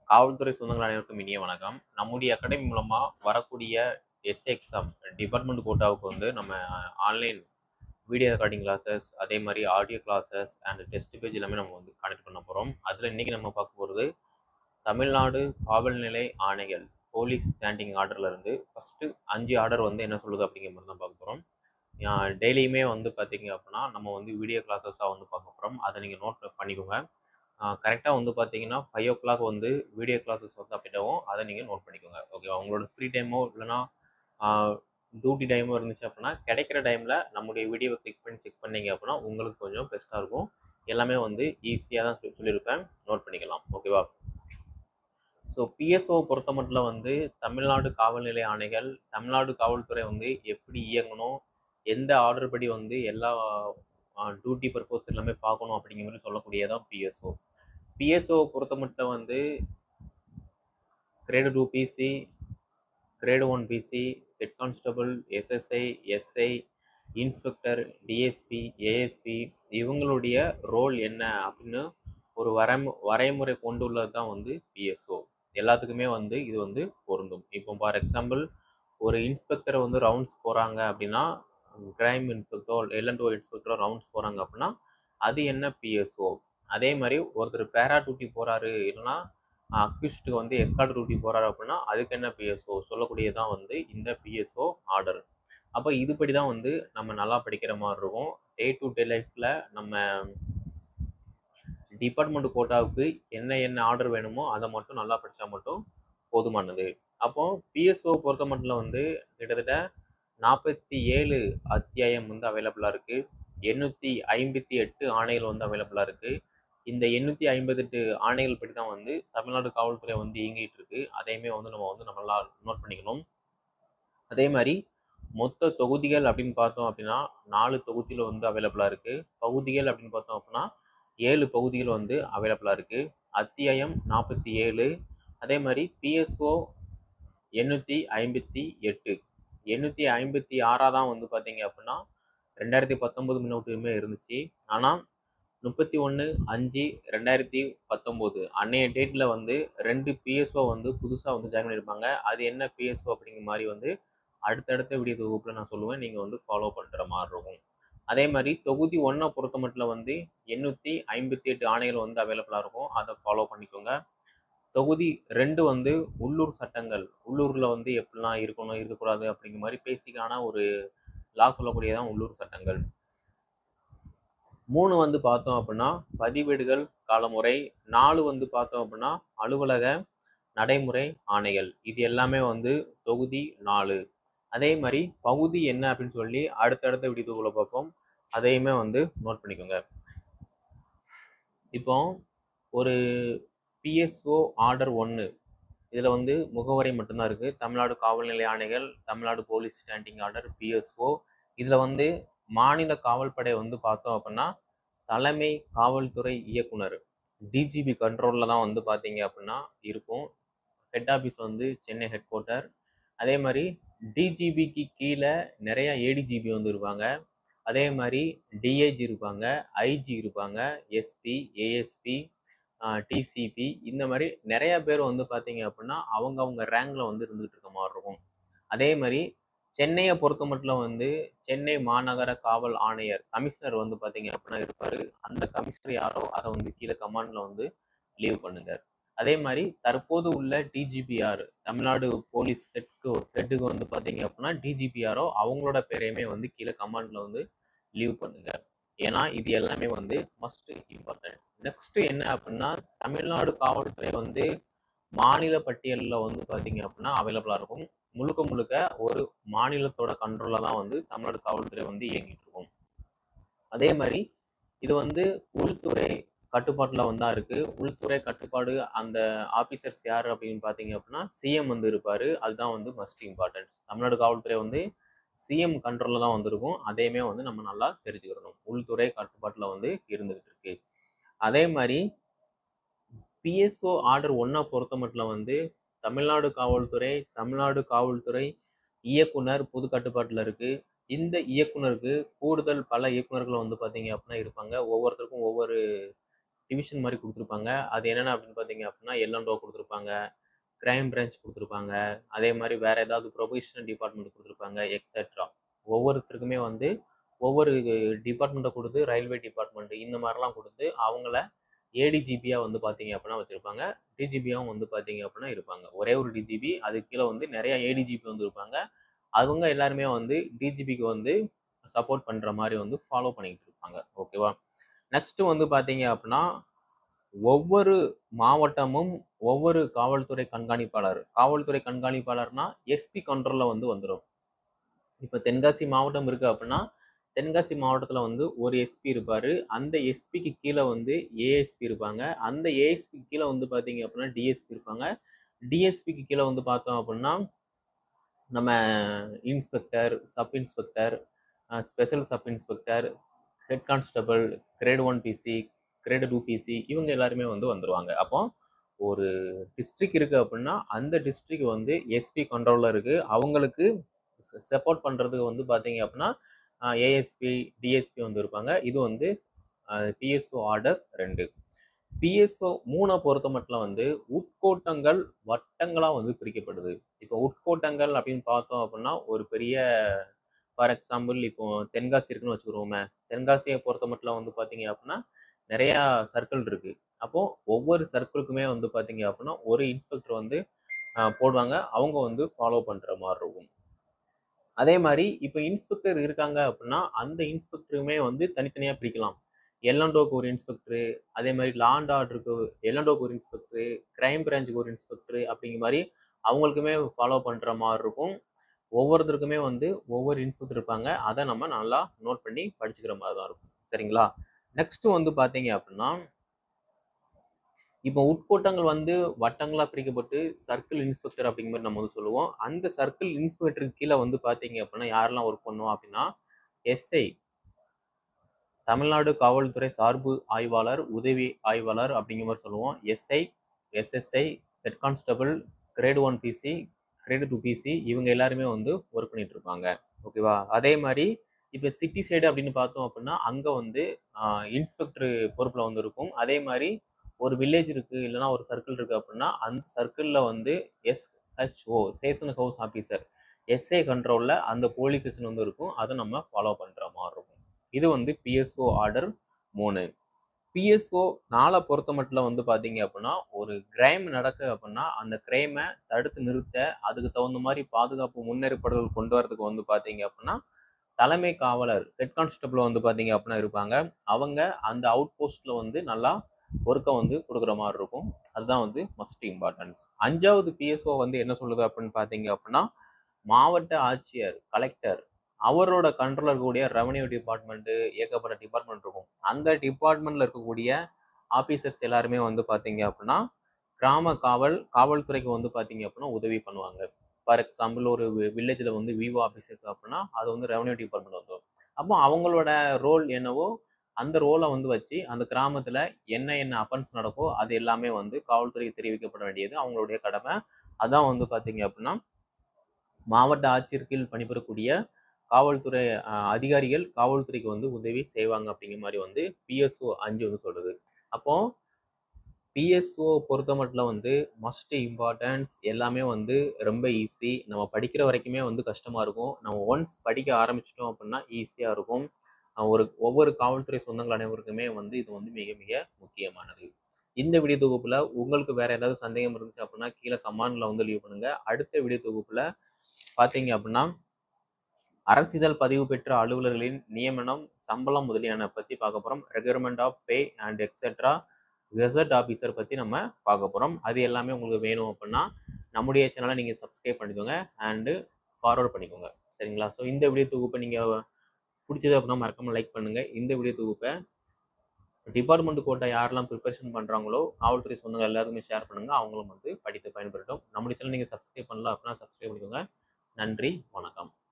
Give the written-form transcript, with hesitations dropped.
காவல்துறை சொந்தங்கள் அனைவருக்கும் இனிய வணக்கம். நம்முடைய அகாடமி மூலமா வரக்கூடிய எக்ஸாம் டிபார்ட்மெண்ட் கோட்டாவுக்கு வந்து நம்ம ஆன்லைன் வீடியோ ரெக்கார்டிங் கிளாஸஸ், அதே மாதிரி audio classes and test page எல்லாமே நம்ம வந்து கனெக்ட் பண்ண போகிறோம். அதில் இன்னைக்கு நம்ம பார்க்க போகிறது தமிழ்நாடு காவல்நிலை ஆணைகள் போலீஸ் ஸ்டாண்டிங் ஆர்டர்ல இருந்து ஃபர்ஸ்ட் 5 ஆர்டர் வந்து என்ன சொல்லுது அப்படிங்கிற மாதிரி தான் பார்க்க போகிறோம். டெய்லியுமே வந்து பார்த்தீங்க அப்படின்னா நம்ம வந்து வீடியோ கிளாஸஸாக வந்து பார்க்க போகிறோம். அதை நீங்கள் நோட் பண்ணிக்கோங்க. கரெக்டாக வந்து பார்த்தீங்கன்னா 5 o'clock வந்து வீடியோ கிளாஸஸ் வந்து அப்டேட் ஆகும். அதை நீங்கள் நோட் பண்ணிக்கோங்க. ஓகேவா? உங்களோட ஃப்ரீ டைமோ இல்லைனா டியூட்டி டைமோ இருந்துச்சு அப்படின்னா கிடைக்கிற டைமில் நம்முடைய வீடியோவை கிளிக் பண்ணி செக் பண்ணீங்க அப்படின்னா உங்களுக்கு கொஞ்சம் பெஸ்ட்டாக இருக்கும். எல்லாமே வந்து ஈஸியாக தான் சொல்லியிருப்பேன். நோட் பண்ணிக்கலாம். ஓகேவா? ஸோ பிஎஸ்ஓ பொறுத்த மட்டும் வந்து தமிழ்நாடு காவல்நிலை ஆணைகள், தமிழ்நாடு காவல்துறை வந்து எப்படி இயங்கணும், எந்த ஆர்டர் படி வந்து எல்லா டியூட்டி பர்பஸ் எல்லாமே பார்க்கணும் அப்படிங்கிற மாதிரி சொல்லக்கூடியதான் பிஎஸ்ஓ. பிஎஸ்ஓ பொறுத்த மட்டும் வந்து grade 2 PC, grade 1 PC, head constable, SSI, SI, inspector, DSP, ASP இவங்களுடைய ரோல் என்ன அப்படின்னு ஒரு வரைமுறை கொண்டுள்ளது தான் வந்து பிஎஸ்ஓ. எல்லாத்துக்குமே வந்து இது வந்து பொருந்தும். இப்போ ஃபார் எக்ஸாம்பிள் ஒரு இன்ஸ்பெக்டர் வந்து ரவுண்ட்ஸ் போகிறாங்க அப்படின்னா, கிரைம் இன்ஸ்பெக்டரோ எல்என்டோ இன்ஸ்பெக்டரோ ரவுண்ட்ஸ் போகிறாங்க அப்படின்னா அது என்ன பிஎஸ்ஓ. அதே மாதிரி ஒருத்தர் பேரா டியூட்டி போகிறாரு இல்லைன்னா அக்யூஸ்டுக்கு வந்து எஸ்கார்ட் டியூட்டி போகிறாரு அப்படின்னா அதுக்கு என்ன பிஎஸ்ஓ சொல்லக்கூடியதான் வந்து இந்த பிஎஸ்ஓ ஆர்டர். அப்போ இதுபடி தான் வந்து நம்ம நல்லா படிக்கிற மாதிரி இருக்கும். டே டு டே லைஃப்பில் நம்ம டிபார்ட்மெண்ட் கோட்டாவுக்கு என்ன ஆர்டர் வேணுமோ அதை மட்டும் நல்லா படித்தா மட்டும் போதுமானது. அப்போ பிஎஸ்ஓ பொறுத்த மட்டும் வந்து கிட்டத்தட்ட 47 அத்தியாயம் வந்து அவைலபிளாக இருக்குது. 858 ஆணைகள் வந்து அவைலபிளாக இருக்குது. இந்த 858 ஆணைகள் படி தான் வந்து தமிழ்நாடு காவல்துறை வந்து இயங்கிட்டு இருக்கு. அதையுமே வந்து நம்ம நல்லா நோட் பண்ணிக்கணும். அதே மாதிரி மொத்த தொகுதிகள் அப்படின்னு பார்த்தோம் அப்படின்னா 4 தொகுதியில் வந்து அவைலபிளாக இருக்குது. பகுதிகள் அப்படின்னு பார்த்தோம் அப்படின்னா 7 பகுதிகள் வந்து அவைலபிளாக இருக்குது. அத்தியாயம் 47. அதே மாதிரி பிஎஸ்ஓ 858. 856 தான் வந்து பார்த்தீங்க அப்படின்னா 2019 முன்னோட்டுமே இருந்துச்சு. ஆனால் 31/5/2019 அன்னைய டேட்டில் வந்து 2 பிஎஸ்ஓ வந்து புதுசாக வந்து ஜாயின் பண்ணியிருப்பாங்க. அது என்ன பிஎஸ்ஓ அப்படிங்கிற மாதிரி வந்து அடுத்தடுத்த வீடியோ தொகுப்பில் நான் சொல்லுவேன். நீங்கள் வந்து ஃபாலோ பண்ணுற மாதிரி இருக்கும். அதே மாதிரி தொகுதி 1 பொறுத்த மட்டும் வந்து 858 ஆணைகள் வந்து அவைலபிளாக இருக்கும். அதை ஃபாலோ பண்ணிக்கோங்க. தொகுதி 2 வந்து உள்ளூர் சட்டங்கள், உள்ளூரில் வந்து எப்படிலாம் இருக்கணும் இருக்கக்கூடாது அப்படிங்கிற மாதிரி பேசிக்கான ஒரு லா சொல்லக்கூடியதான் உள்ளூர் சட்டங்கள். 3 வந்து பார்த்தோம் அப்படின்னா பதிவேடுகள் காலமுறை. 4 வந்து பார்த்தோம் அப்படின்னா அலுவலக நடைமுறை ஆணைகள். இது எல்லாமே வந்து தொகுதி 4. அதே மாதிரி பகுதி என்ன அப்படின்னு சொல்லி அடுத்தடுத்த வீடியோக்குள்ள பார்ப்போம். அதையுமே வந்து நோட் பண்ணிக்கோங்க. இப்போ ஒரு பிஎஸ்ஓ ஆர்டர் 1 இதில் வந்து முகவரி மட்டும்தான் இருக்குது. தமிழ்நாடு காவல்நிலை ஆணைகள், Tamil Nadu police standing order, PSO. இதில் வந்து மாநில காவல்படை வந்து பார்த்தோம் அப்படின்னா தலைமை காவல்துறை இயக்குனர் டிஜிபி கண்ட்ரோலில் தான் வந்து பார்த்தீங்க அப்படின்னா இருக்கும். ஹெட் ஆஃபீஸ் வந்து சென்னை ஹெட் குவார்ட்டர். அதே மாதிரி டிஜிபிக்கு கீழே நிறைய ஏடிஜிபி வந்து இருப்பாங்க. அதே மாதிரி டிஐஜி இருப்பாங்க, ஐஜி இருப்பாங்க, எஸ்பி, ஏஎஸ்பி, டிசிபி இந்த மாதிரி நிறைய பேர் வந்து பார்த்தீங்க அப்படின்னா அவங்க ரேங்கில் வந்து இருந்துகிட்டு இருக்க மாதிரி இருக்கும். அதே மாதிரி சென்னையை பொறுத்த மட்டும் வந்து சென்னை மாநகர காவல் ஆணையர் கமிஷனர் வந்து பார்த்தீங்க அப்படின்னா இருப்பார். அந்த கமிஷனர் யாரோ அதை வந்து கீழே கமாண்டில் வந்து லீவ் பண்ணுங்க. அதே மாதிரி தற்போது உள்ள டிஜிபிஆர் தமிழ்நாடு போலீஸ் ஹெட்டுக்கு வந்து பார்த்தீங்க அப்படின்னா டிஜிபிஆரோ அவங்களோட பேரையுமே வந்து கீழே கமாண்டில் வந்து லீவ் பண்ணுங்க. ஏன்னா இது எல்லாமே வந்து மஸ்ட் இம்பார்ட்டன்ஸ். நெக்ஸ்ட் என்ன அப்படின்னா தமிழ்நாடு காவல்துறை வந்து மாநில பட்டியலில் வந்து பார்த்தீங்க அப்படின்னா அவைலபிளாக இருக்கும். முழுக்க ஒரு மாநிலத்தோட கண்ட்ரோலில் தான் வந்து தமிழ்நாடு காவல்துறை வந்து இயங்கிட்டு இருக்கும். அதே மாதிரி இது வந்து உள்துறை கட்டுப்பாட்டில் வந்தா இருக்கு. உள்துறை கட்டுப்பாடு அந்த ஆபீசர்ஸ் யார் அப்படின்னு பார்த்தீங்க அப்படின்னா சிஎம் வந்து இருப்பாரு. அதுதான் வந்து மஸ்ட் இம்பார்ட்டன்ட். தமிழ்நாடு காவல்துறை வந்து சிஎம் கண்ட்ரோலில் தான் வந்திருக்கும். அதையுமே வந்து நம்ம நல்லா தெரிஞ்சுக்கிறணும். உள்துறை கட்டுப்பாட்டில் வந்து இருந்துகிட்டு இருக்கு. அதே மாதிரி பிஎஸ்ஓ ஆர்டர் 1 பொறுத்த மட்டும் வந்து தமிழ்நாடு காவல்துறை இயக்குனர் பொது கட்டுப்பாட்டில் இருக்கு. இந்த இயக்குனருக்கு கூடுதல் பல இயக்குனர்கள் வந்து பார்த்தீங்க அப்படின்னா இருப்பாங்க. ஒவ்வொருத்தருக்கும் ஒவ்வொரு டிவிஷன் மாதிரி கொடுத்துருப்பாங்க. அது என்னென்ன அப்படின்னு பார்த்தீங்க அப்படின்னா எல்என்டோ கொடுத்துருப்பாங்க, கிரைம் பிரான்ச் கொடுத்துருப்பாங்க, அதே மாதிரி வேற ஏதாவது ப்ரொபேஷனல் டிபார்ட்மெண்ட் கொடுத்துருப்பாங்க, எக்ஸெட்ரா. ஒவ்வொருத்தருக்குமே வந்து ஒவ்வொரு டிபார்ட்மெண்ட்டை கொடுத்து ரயில்வே டிபார்ட்மெண்ட் இந்த மாதிரிலாம் கொடுத்து அவங்கள ஏடிஜிபியா வந்து பார்த்தீங்க அப்படின்னா வச்சிருப்பாங்க. டிஜிபியாவும் வந்து பார்த்தீங்க அப்படின்னா இருப்பாங்க. ஒரே ஒரு டிஜிபி, அதுக்கு கீழே வந்து நிறைய ஏடிஜிபி வந்து இருப்பாங்க. அவங்க எல்லாருமே வந்து டிஜிபிக்கு வந்து சப்போர்ட் பண்ற மாதிரி வந்து ஃபாலோ பண்ணிட்டு இருப்பாங்க. ஓகேவா? நெக்ஸ்ட் வந்து பார்த்தீங்க அப்படின்னா ஒவ்வொரு மாவட்டமும் ஒவ்வொரு காவல்துறை கண்காணிப்பாளர். காவல்துறை கண்காணிப்பாளர்னா எஸ்பி கண்ட்ரோல்ல வந்து வந்துடும். இப்போ தென்காசி மாவட்டம் இருக்கு அப்படின்னா தென்காசி மாவட்டத்தில் வந்து ஒரு எஸ்பி இருப்பார். அந்த எஸ்பிக்கு கீழே வந்து ஏஎஸ்பி இருப்பாங்க. அந்த ஏஎஸ்பிக்கு கீழே வந்து பார்த்தீங்க அப்படின்னா டிஎஸ்பி இருப்பாங்க. டிஎஸ்பிக்கு கீழே வந்து பார்த்தோம் அப்படின்னா நம்ம inspector, sub inspector, special sub inspector, head constable, grade 1 PC, grade 2 PC இவங்க எல்லாருமே வந்து வந்துடுவாங்க. அப்போ ஒரு டிஸ்ட்ரிக்ட் இருக்குது அப்படின்னா அந்த டிஸ்ட்ரிக்ட் வந்து எஸ்பி கண்ட்ரோலில் இருக்குது. அவங்களுக்கு சப்போர்ட் பண்ணுறதுக்கு வந்து பார்த்தீங்க அப்படின்னா ஏஎஸ்பி, டிஎஸ்பி வந்து இருப்பாங்க. இது வந்து பிஎஸ்ஓ ஆர்டர் 2. பிஎஸ்ஓ 3 பொறுத்த மட்டும் வந்து உட்கோட்டங்கள் வட்டங்களாக வந்து பிரிக்கப்படுது. இப்போ உட்கோட்டங்கள் அப்படின்னு பார்த்தோம் அப்படின்னா ஒரு பெரிய ஃபார் எக்ஸாம்பிள் இப்போ தென்காசி இருக்குன்னு வச்சுக்கிறோமே. தென்காசியை பொறுத்த மட்டும் வந்து பார்த்தீங்க அப்படின்னா நிறையா சர்க்கிள் இருக்குது. அப்போது ஒவ்வொரு சர்க்கிளுக்குமே வந்து பார்த்தீங்க அப்படின்னா ஒரு இன்ஸ்பெக்டர் வந்து போடுவாங்க. அவங்க வந்து ஃபாலோ பண்ணுற மாதிரி இருக்கும். அதே மாதிரி இப்போ இன்ஸ்பெக்டர் இருக்காங்க அப்படின்னா அந்த இன்ஸ்பெக்டருமே வந்து தனித்தனியாக பிரிக்கலாம். எல்என்டோக்கு ஒரு இன்ஸ்பெக்டரு, அதே மாதிரி லா அண்ட் ஆர்டருக்கு எல்என்டோக்கு ஒரு இன்ஸ்பெக்டரு, கிரைம் பிரான்ச்சுக்கு ஒரு இன்ஸ்பெக்டரு அப்படிங்கிற மாதிரி அவங்களுக்குமே ஃபாலோ பண்ணுற மாதிரி இருக்கும். ஒவ்வொருத்தருக்குமே வந்து ஒவ்வொரு இன்ஸ்பெக்டர் இருப்பாங்க. அதை நம்ம நல்லா நோட் பண்ணி படிச்சுக்கிற மாதிரி தான் இருக்கும். சரிங்களா? நெக்ஸ்ட் வந்து பார்த்தீங்க அப்படின்னா இப்போ உட்கோட்டங்கள் வந்து வட்டங்களா பிரிக்கப்பட்டு சர்க்கிள் இன்ஸ்பெக்டர் அப்படிங்கிற மாதிரி நம்ம வந்து சொல்லுவோம். அந்த சர்க்கிள் இன்ஸ்பெக்டருக்கு கீழே வந்து பார்த்தீங்க அப்படின்னா யாரெல்லாம் ஒர்க் பண்ணுவோம் அப்படின்னா எஸ்ஐ, தமிழ்நாடு காவல்துறை சார்பு ஆய்வாளர், உதவி ஆய்வாளர் அப்படிங்கிற மாதிரி சொல்லுவோம். SI, SSI, head constable, grade 1 PC, grade 2 PC இவங்க எல்லாருமே வந்து ஒர்க் பண்ணிட்டு இருப்பாங்க. ஓகேவா? அதே மாதிரி இப்போ சிட்டி சைடு அப்படின்னு பார்த்தோம் அப்படின்னா அங்கே வந்து இன்ஸ்பெக்டர் பொறுப்பில் வந்து இருக்கும். அதே மாதிரி ஒரு வில்லேஜ் இருக்கு இல்லைன்னா ஒரு சர்க்கிள் இருக்கு அப்படின்னா அந்த சர்க்கிளில் வந்து SHO station house officer SI கண்ட்ரோலில் அந்த போலீஸ் ஸ்டேஷன் வந்து இருக்கும். அதை நம்ம ஃபாலோ பண்ணுற மாதிரி இருக்கும். இது வந்து பிஎஸ்ஓ ஆர்டர் 3. பிஎஸ்ஓ 4 பொறுத்த மட்டும் வந்து பார்த்தீங்க அப்படின்னா ஒரு கிரைம் நடக்கு அப்படின்னா அந்த கிரைமை தடுத்து நிறுத்த அதுக்கு தகுந்த மாதிரி பாதுகாப்பு முன்னேற்பாடுகள் கொண்டு வரதுக்கு வந்து பார்த்தீங்க அப்படின்னா தலைமை காவலர் ஹெட் கான்ஸ்டபிள் வந்து பார்த்தீங்க அப்படின்னா இருப்பாங்க. அவங்க அந்த அவுட் போஸ்ட்ல வந்து நல்லா ஒர்க்கை வந்து கொடுக்குற மாதிரி இருக்கும். அதுதான் வந்து மஸ்ட் இம்பார்ட்டன்ஸ். 5வது பிஎஸ்ஓ வந்து என்ன சொல்லுது அப்படின்னு பார்த்தீங்க அப்படின்னா மாவட்ட ஆட்சியர், கலெக்டர் அவரோட கண்ட்ரோல் இருக்கக்கூடிய ரெவன்யூ டிபார்ட்மெண்ட்டு ஏகப்பட்ட டிபார்ட்மெண்ட் இருக்கும். அந்த டிபார்ட்மெண்ட்ல இருக்கக்கூடிய ஆஃபீஸர்ஸ் எல்லாருமே வந்து பார்த்தீங்க அப்படின்னா கிராம காவல்துறைக்கு வந்து பார்த்தீங்க அப்படின்னா உதவி பண்ணுவாங்க. ஃபார் எக்ஸாம்பிள் ஒரு வில்லேஜில் வந்து விவோ ஆஃபீஸ் இருக்குது அப்படின்னா அது வந்து ரெவன்யூ டிபார்ட்மெண்ட் வந்துடும். அப்போ அவங்களோட ரோல் என்னவோ அந்த ரோலை வந்து வச்சு அந்த கிராமத்தில் என்ன அஃபென்ஸ் நடக்கோ அது எல்லாமே வந்து காவல்துறைக்கு தெரிவிக்கப்பட வேண்டியது அவங்களுடைய கடமை. அதான் வந்து பார்த்தீங்க அப்படின்னா மாவட்ட ஆட்சியர் கீழ் பணிபுரியக்கூடிய காவல்துறை அதிகாரிகள் காவல்துறைக்கு வந்து உதவி செய்வாங்க அப்படிங்கிற மாதிரி வந்து பிஎஸ்ஓ 5 வந்து சொல்லுது. அப்போ பிஎஸ்ஓ பொறுத்த மட்டும் வந்து மஸ்ட் இம்பார்ட்டன்ஸ் எல்லாமே வந்து ரொம்ப ஈஸி. நம்ம படிக்கிற வரைக்குமே வந்து கஷ்டமாக இருக்கும். நம்ம ஒன்ஸ் படிக்க ஆரம்பிச்சிட்டோம் அப்படின்னா ஈஸியாக இருக்கும். ஒவ்வொரு காவல்துறை சொந்தங்கள் அனைவருக்குமே வந்து இது வந்து மிக மிக முக்கியமானது. இந்த வீடியோ தொகுப்பில் உங்களுக்கு வேற ஏதாவது சந்தேகம் இருந்துச்சு அப்படின்னா கீழே கமெண்ட்ல வந்து லீவ் பண்ணுங்க. அடுத்த வீடியோ தொகுப்பில் பார்த்தீங்க அப்படின்னா அரசிதழ் பதிவு பெற்ற அலுவலர்களின் நியமனம், சம்பளம் முதலியன பற்றி பார்க்க போகிறோம். Requirement of pay and etcetera gazette officer பற்றி நம்ம பார்க்க போகிறோம். அது எல்லாமே உங்களுக்கு வேணும் அப்படின்னா நம்முடைய சேனலை நீங்கள் சப்ஸ்கிரைப் பண்ணிக்கோங்க அண்டு ஃபார்வர்ட் பண்ணிக்கோங்க. சரிங்களா? ஸோ இந்த வீடியோ தொகுப்பை நீங்கள் பிடிச்சது அப்படின்னா மறக்காமல் லைக் பண்ணுங்கள். இந்த வீடியோ தொகுப்பை டிபார்ட்மெண்ட் கோட்டை யாரெல்லாம் ப்ரிப்பரேஷன் பண்ணுறாங்களோ காவல்துறை சொந்தங்கள் எல்லாத்துக்குமே ஷேர் பண்ணுங்கள். அவங்களும் வந்து படித்து பயன்பெறட்டும். நம்முடைய சேனல் நீங்கள் சப்ஸ்கிரைப் பண்ணல அப்படின்னா சப்ஸ்கிரைப் பண்ணிக்கோங்க. நன்றி, வணக்கம்.